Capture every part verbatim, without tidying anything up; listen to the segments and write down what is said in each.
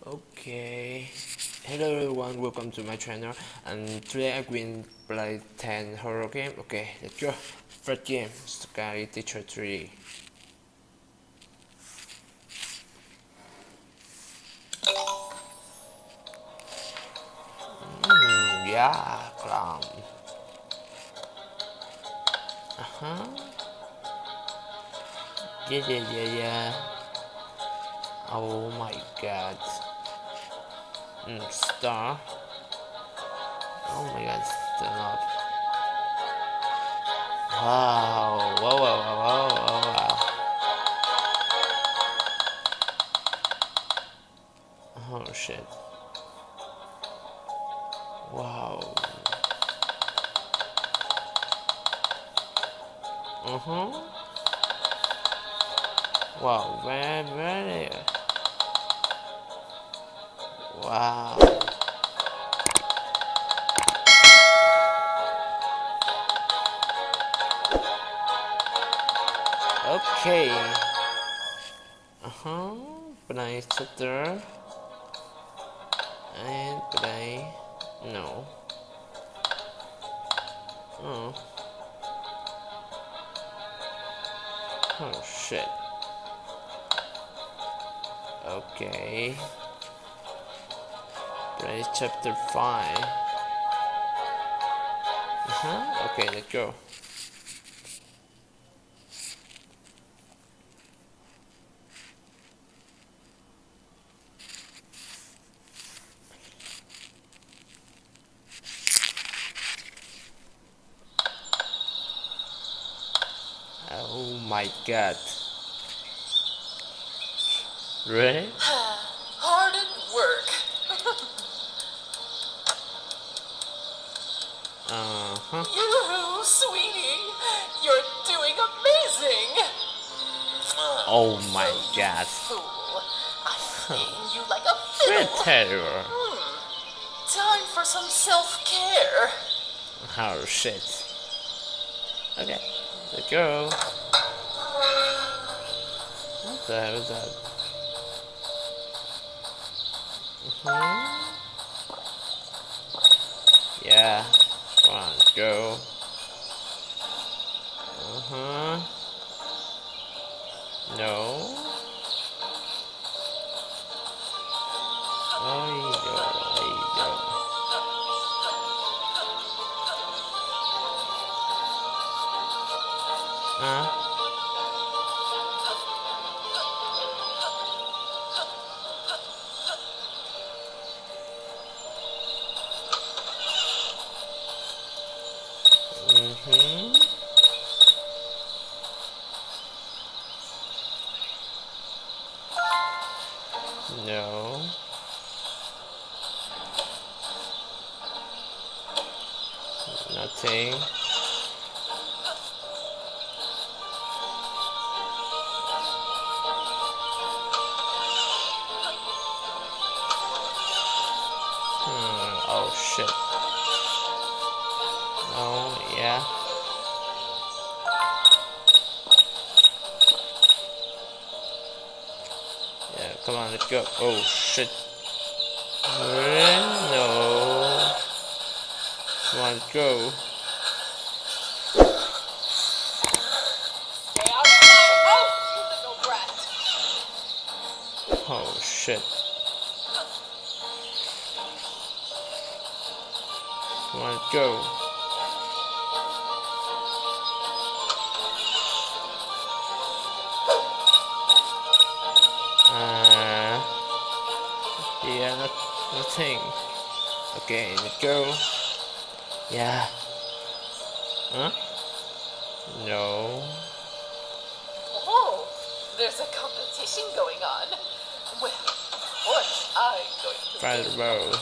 Okay, hello everyone, welcome to my channel, and today I'm going to play ten horror game. Okay, let's go. First game, Scary Teacher three. Mm, yeah, clown. Uh-huh. Yeah, yeah, yeah, yeah. Oh my god. Mm, star. Oh my god, stand up. Wow, whoa, whoa, whoa, whoa, whoa, wow. Oh shit. Wow. Uh-huh. Wow, very, very. Wow. Okay. Uh-huh. Play shooter. And play. No. Oh. Oh shit. Okay. Play chapter five. Uh-huh. Okay, let's go. Oh my god. Really? Hard at work. Uh-huh. You, sweetie, you're doing amazing. Oh my god. Fool, I'm paying you like a Red fiddle. terror. Hmm. Time for some self-care. Oh shit. Okay, let's go. What the hell is that? Uh-huh. Yeah. Come on, let's go. Uh-huh. No. Oh, you go. There you go. Huh? Mm-hmm. No. Nothing. Hmm. Oh shit. Oh yeah. Yeah, come on, let's go. Oh shit. No. Come on, go. Stay out of my house, you little brat. Oh shit. Come on, go. Uh, yeah, not, nothing. Okay, let's go. Yeah. Huh? No. Oh, there's a competition going on. Well, what I'm going to Fire do. row.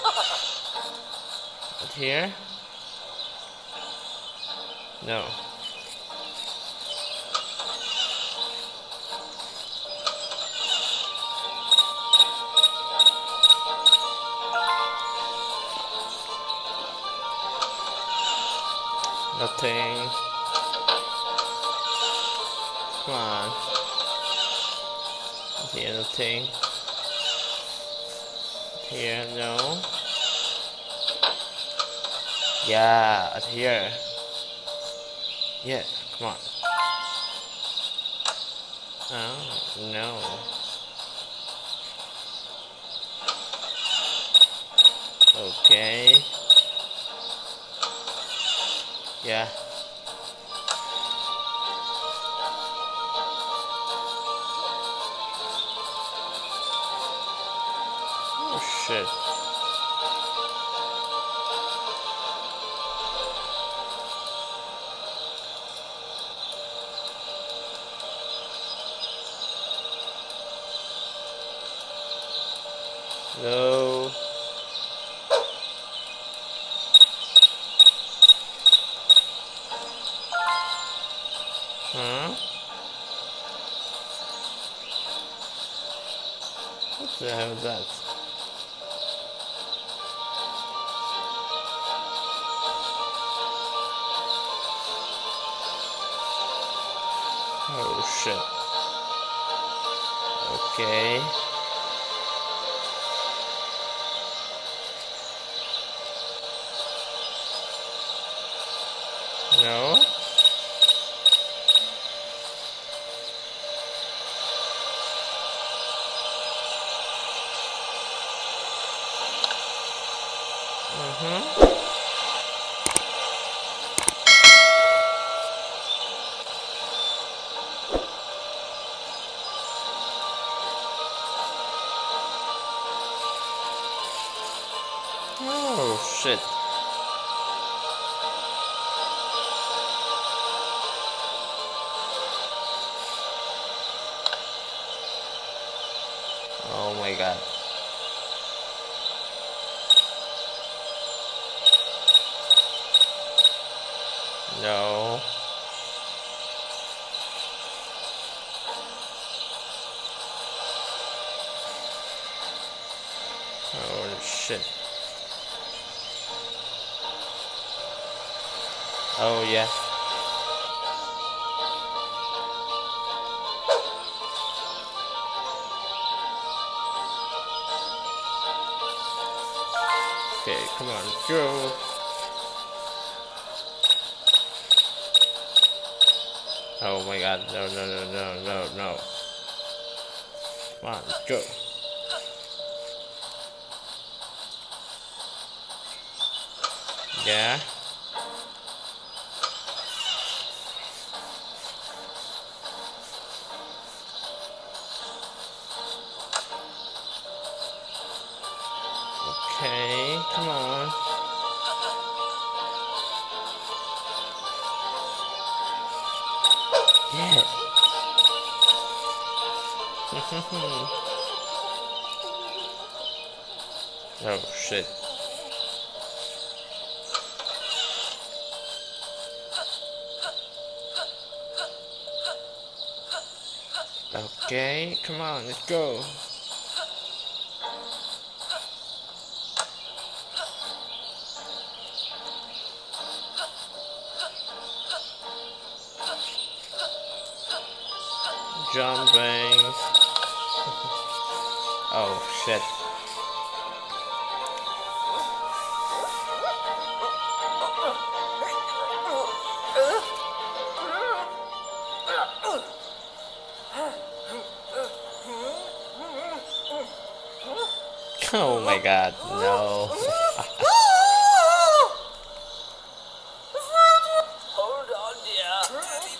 Not here? No. Nothing. Come on. Not here, nothing. Here, no. Yeah, at here. Yeah, come on. Oh, no. Okay. Yeah. Oh, shit. No. Huh? What the hell is that? Oh shit. Okay. No. Mm-hmm. Oh shit. Oh my god. No. Oh shit. Oh yeah. Okay, come on, go. Oh my god, no, no, no, no, no, no. Come on, go. Yeah. Okay, come on. Yeah. Oh shit. Okay, come on, let's go. Jumping. Oh shit. Oh my god, no. Hold on, dear.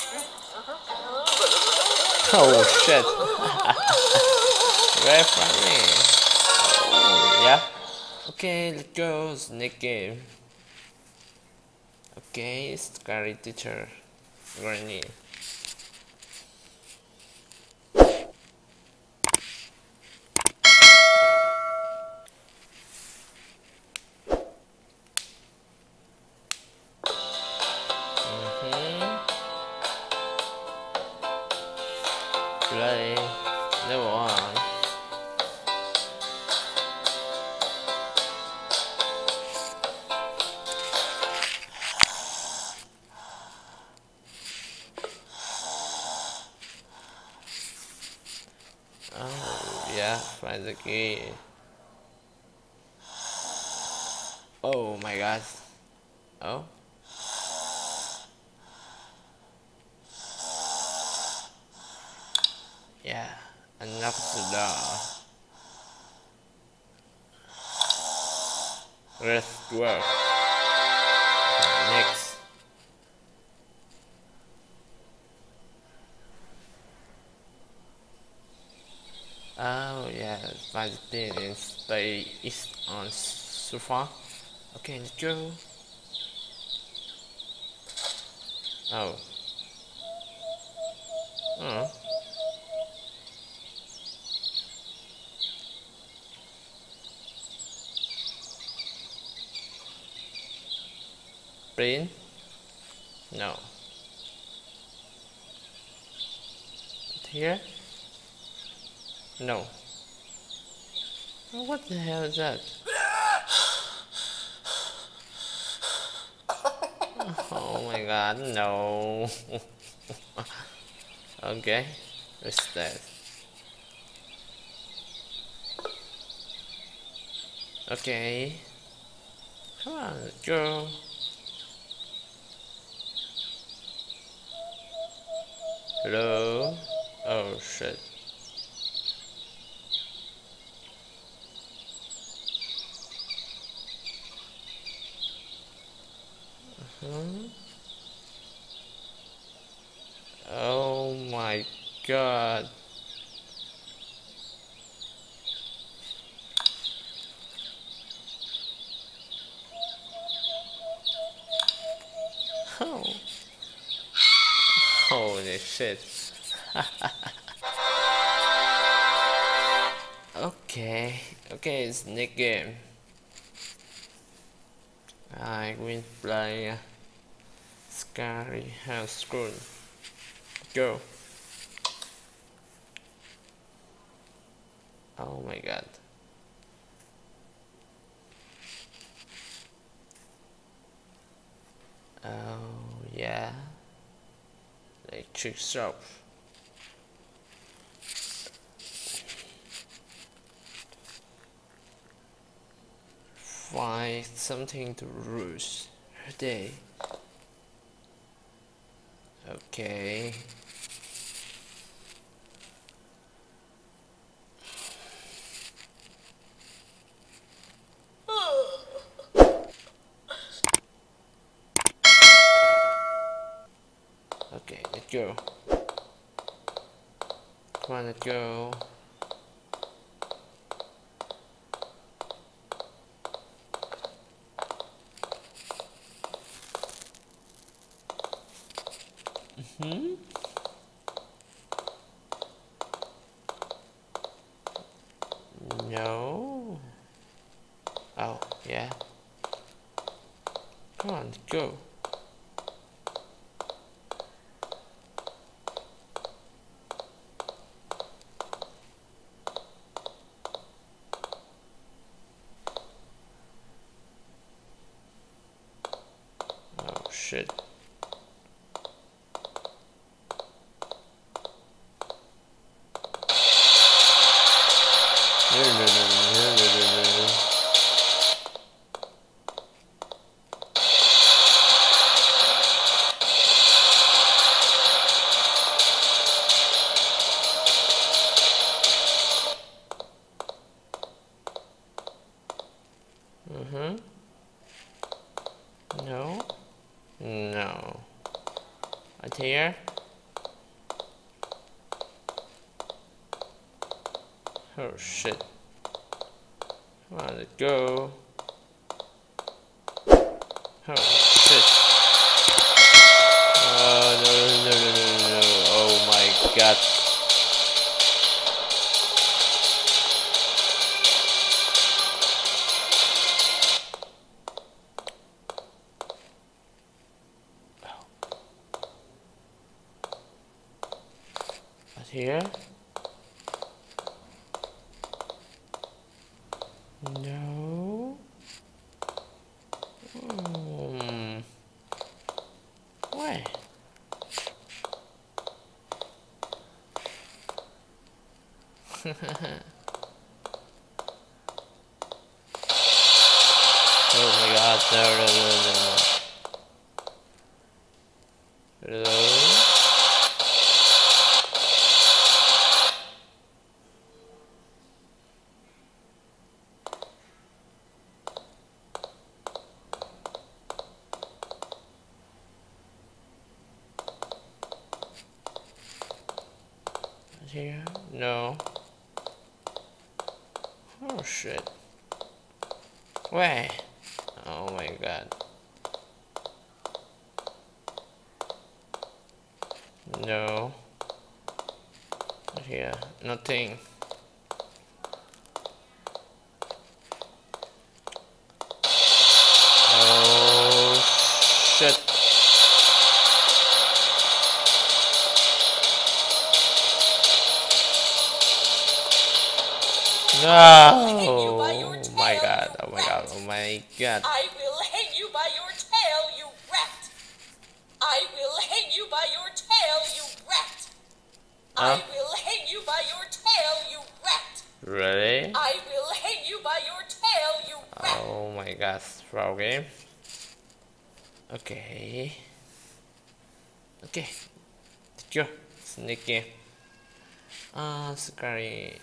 Oh shit. Very funny. Oh, yeah. Okay, let's go. Snake game. Okay, scary teacher. Granny. Play level one. Oh yeah, find the key. Oh my god. Oh. Yeah, unlock the door. Let's work. Next. Oh yeah, my thing is stay is on sofa. Okay, let's go. Oh. Oh. Print? No. Here? No. Oh, what the hell is that? Oh my god, no. Okay, what's that? Okay. Come on, let's go. Hello? Oh shit. Uh-huh. Oh my god. Oh. Holy shit. Okay, okay, it's next game. I will play uh, Scary House School. Go. Oh my god. Oh yeah. Electric shop. Find something to roost her day. Okay. Okay, let's go. Come on, let's go. Mm-hmm. No. Oh, yeah. Come on, let's go. Oh shit. No, no, no, no, no, no, no. Mm-hmm. No. No. Right here. Oh shit. Come on, let's go. Oh shit. Oh no no no no no no. Oh my god. Right here. No. Hmm. Why? Oh my god. god, no, no, no, no, no. Hello? Here? No. Oh shit. Where? Oh my god. No. Here. Nothing. Oh shit. No! Oh my god, oh my god, oh my god. I will hang you by your tail, you rat! I will hang you by your tail, you rat! Huh? I will hang you by your tail, you rat! Really? I will hang you by your tail, you rat! Oh my god, throw game. Okay. Okay. Let's go. Sneaky. Ah, scary.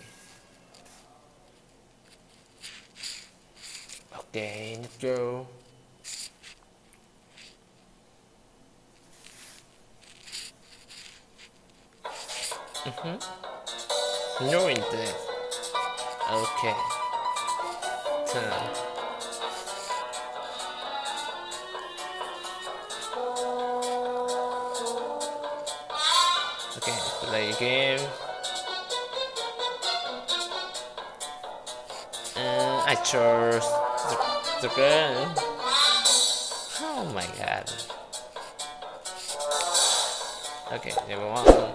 Okay, let's go. Mm-hmm. No internet. Okay. Turn. Okay, play game. And I chose the, the gun. Oh my god. Okay, number one.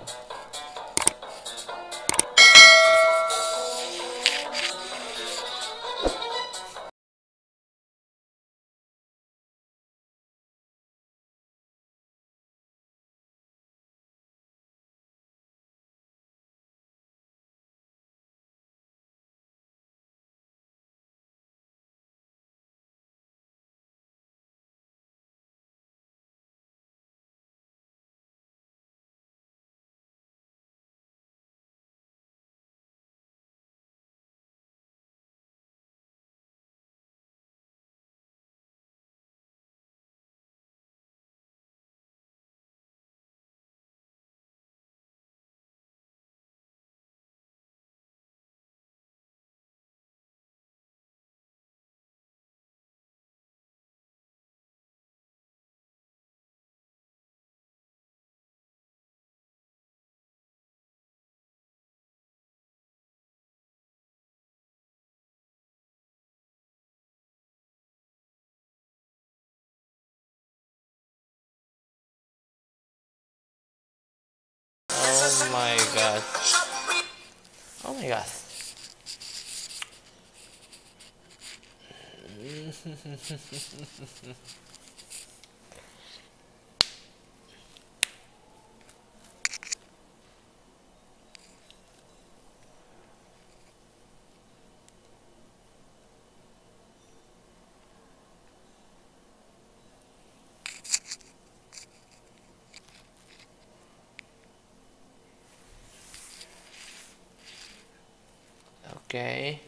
Oh my god. Oh my god. Okay.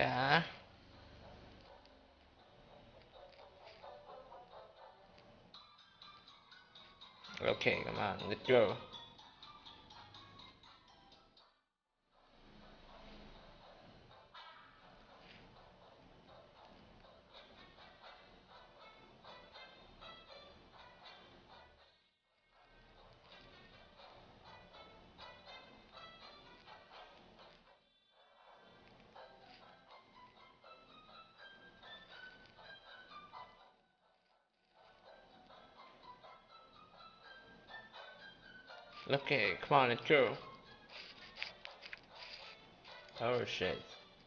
Yeah. Okay, come on, let's go. Okay, come on, let's go. Oh shit.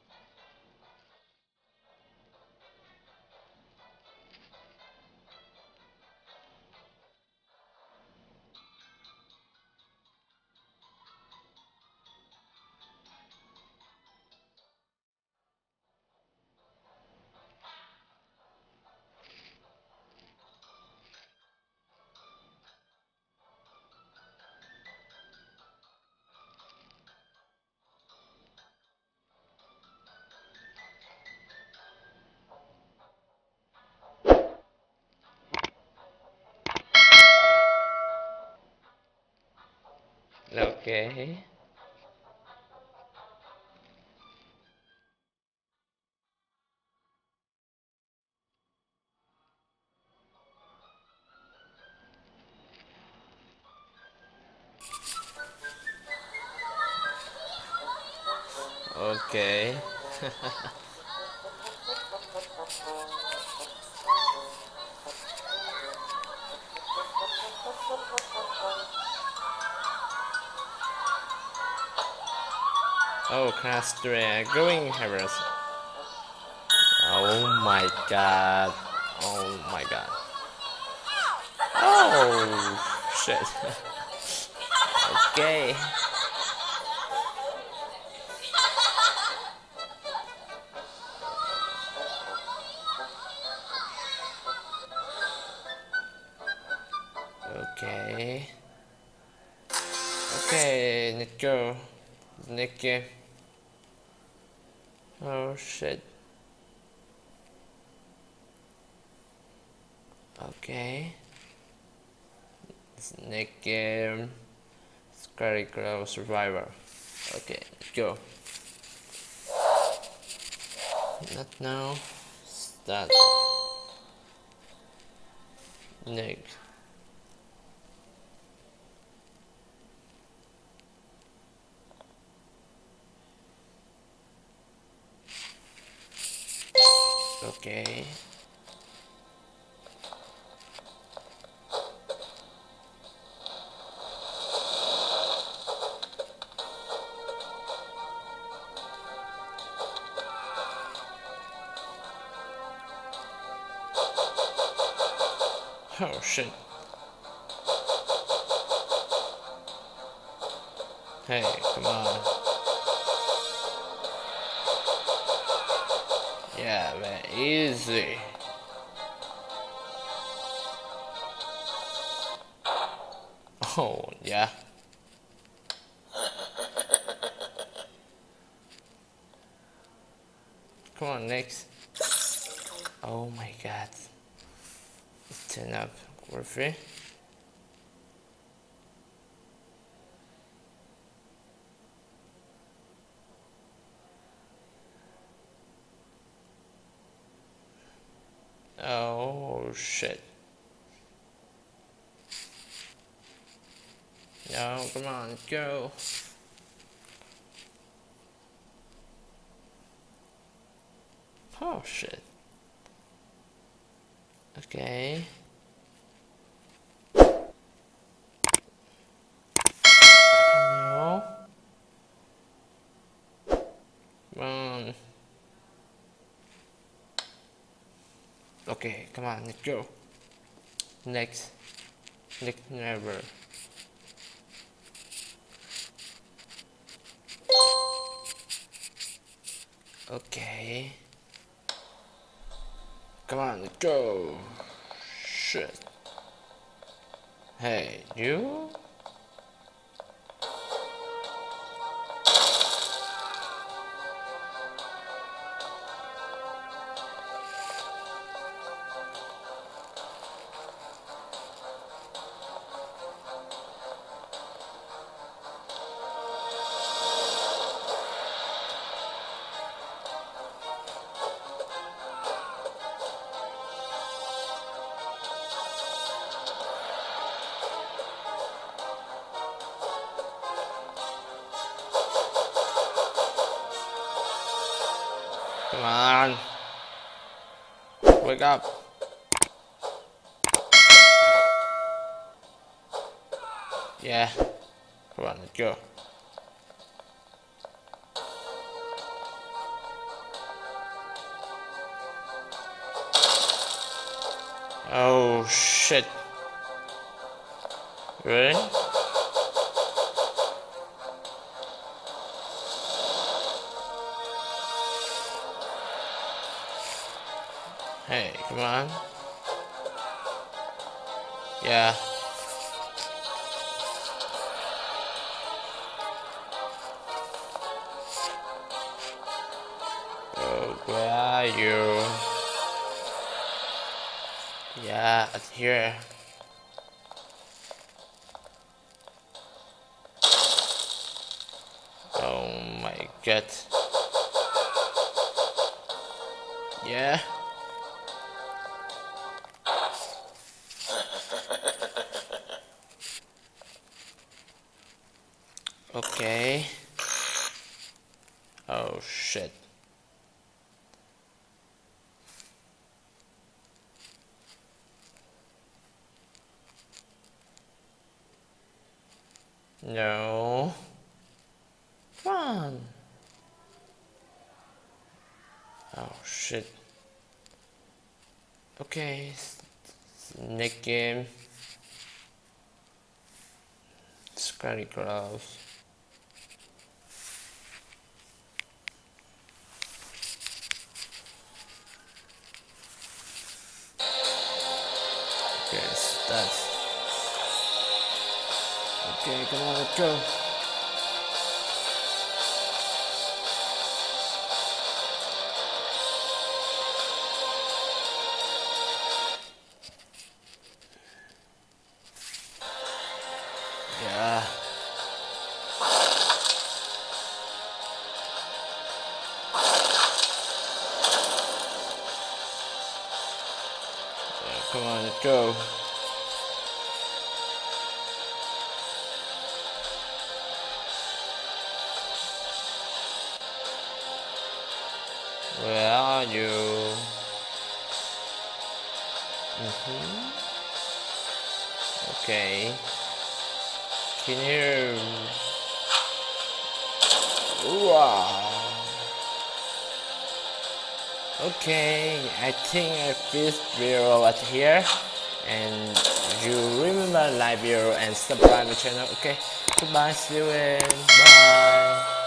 Okay. Okay. Oh, class three, growing hairs. Oh my god. Oh my god. Oh shit. Okay. Okay. Okay, let's go. Next game. Oh shit. Okay. Next game. Scary Crow Survivor. Okay, let's go. Not now. Start. Next. Okay. Oh shit. Hey, come on. Yeah, man, easy. Oh, yeah. Come on, next. Oh my god. Turn up. Warfare. Oh shit. No, come on, go. Oh shit. Okay. No. Come on. Okay, come on, let's go. Next. Next never. Okay. Come on, let's go. Shit. Hey, you? on. Wake up. Yeah. Come on, let's go. Oh shit. Really? Hey, come on. Yeah. Oh, where are you? Yeah, it's here. Oh my god. Yeah. Okay. Oh shit. No. Come on. Oh shit. Okay. Next game. Scary Cross. Okay, that's okay. Come on, let's go. Yeah. Yeah, come on, let's go. Where are you? Mm-hmm. Okay. Can you? Wow. Okay, I think I finished video right here, and you remember like video and subscribe my channel. Okay, goodbye, see you and bye.